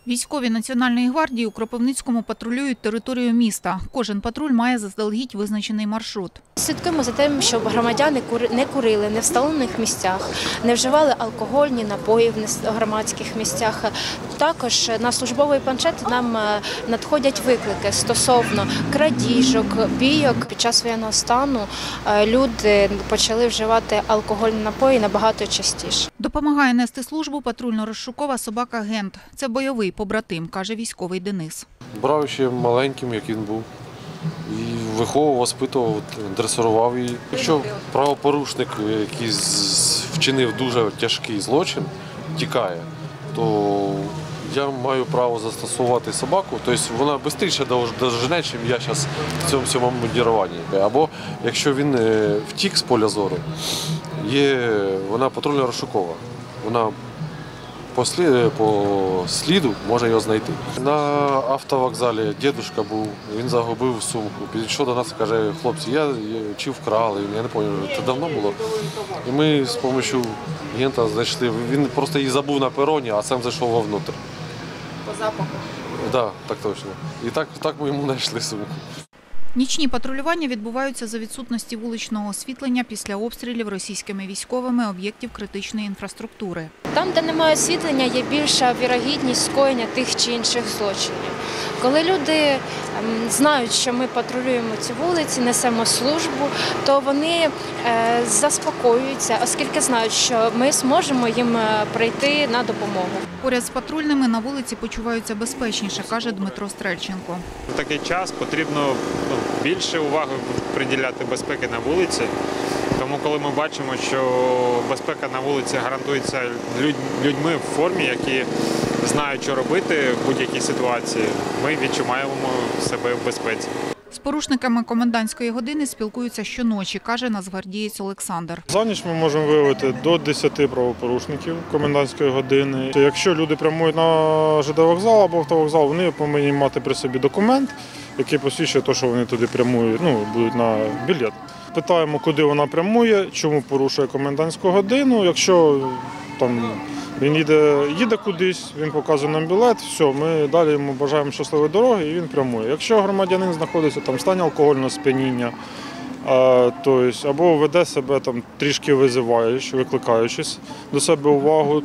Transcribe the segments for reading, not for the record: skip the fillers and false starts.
Військові Національної гвардії у Кропивницькому патрулюють територію міста. Кожен патруль має заздалегідь визначений маршрут. Слідкуємо за тим, щоб громадяни не курили не в встановлених місцях, не вживали алкогольні напої в громадських місцях. Також на службовий планшет нам надходять виклики стосовно крадіжок, бійок. Під час воєнного стану люди почали вживати алкогольні напої набагато частіше. Допомагає нести службу патрульно-розшукова собака «Гент». Це бойовий побратим, каже військовий Денис. Брав ще маленьким, як він був. І виховував, воспитував, дресирував її. Якщо правопорушник, який вчинив дуже тяжкий злочин, тікає, то я маю право застосувати собаку. Тобто вона швидше дожене, ніж я зараз в цьому всьому мундіруванні. Або якщо він втік з поля зору, вона патрульно-розшукова. Вона по сліду може його знайти. На автовокзалі дідусь був, він загубив сумку. Підійшов до нас і каже: хлопці, чи вкрали, я не пам'ятаю, це давно було. І ми з допомогою агента знайшли, він просто її забув на пероні, а сам зайшов вовнутрь. По запаху? Так, так точно. І так ми йому знайшли сумку. Нічні патрулювання відбуваються за відсутності вуличного освітлення після обстрілів російськими військовими об'єктів критичної інфраструктури. Там, де немає освітлення, є більша вірогідність скоєння тих чи інших злочинів. Коли люди знають, що ми патрулюємо ці вулиці, несемо службу, то вони заспокоюються, оскільки знають, що ми зможемо їм прийти на допомогу. Поряд з патрульними на вулиці почуваються безпечніше, каже Дмитро Стрельченко. В такий час потрібно більше уваги приділяти безпеці на вулиці. Тому коли ми бачимо, що безпека на вулиці гарантується людьми в формі, які знають, що робити в будь-якій ситуації, ми відчуваємо себе в безпеці. З порушниками комендантської години спілкуються щоночі, каже нацгвардієць Олександр. За ніч ми можемо виявити до 10 правопорушників комендантської години. Якщо люди прямують на ЖД вокзал або автовокзал, вони повинні мати при собі документ, який посвідчує те, що вони туди прямують, будуть на білет. Питаємо, куди вона прямує, чому порушує комендантську годину. Якщо він їде кудись, він показує нам білет, все, ми далі йому бажаємо щасливої дороги і він прямує. Якщо громадянин знаходиться в стані алкогольного сп'яніння, або веде себе трішки викликаючись до себе увагу,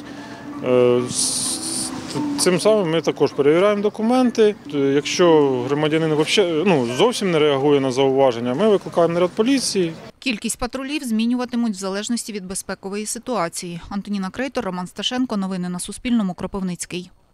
цим самим ми також перевіряємо документи. Якщо громадянин зовсім не реагує на зауваження, ми викликаємо наряд поліції. Кількість патрулів змінюватимуть в залежності від безпекової ситуації. Антоніна Крейтор, Роман Сташенко. Новини на Суспільному. Кропивницький.